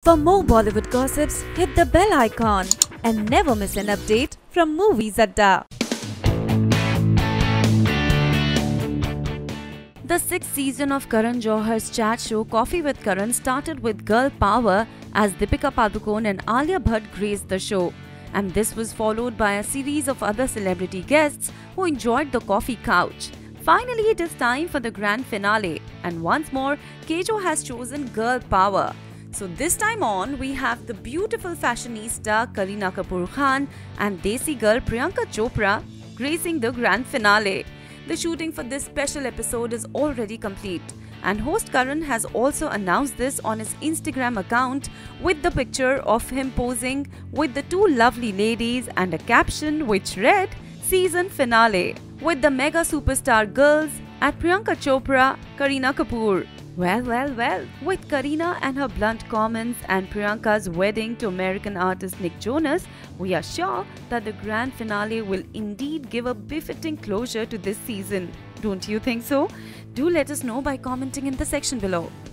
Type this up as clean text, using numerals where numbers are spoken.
For more Bollywood gossips, hit the bell icon and never miss an update from Movies Adda. The sixth season of Karan Johar's chat show Coffee with Karan started with girl power as Deepika Padukone and Alia Bhatt graced the show. And this was followed by a series of other celebrity guests who enjoyed the coffee couch. Finally, it is time for the grand finale, and once more, Kejo has chosen girl power. So this time on, we have the beautiful fashionista Kareena Kapoor Khan and Desi girl Priyanka Chopra gracing the grand finale. The shooting for this special episode is already complete, and host Karan has also announced this on his Instagram account with the picture of him posing with the two lovely ladies and a caption which read "Season Finale" with the mega superstar girls at Priyanka Chopra, Kareena Kapoor. Well, with Kareena and her blunt comments and Priyanka's wedding to American artist Nick Jonas, we are sure that the grand finale will indeed give a befitting closure to this season. Don't you think so? Do let us know by commenting in the section below.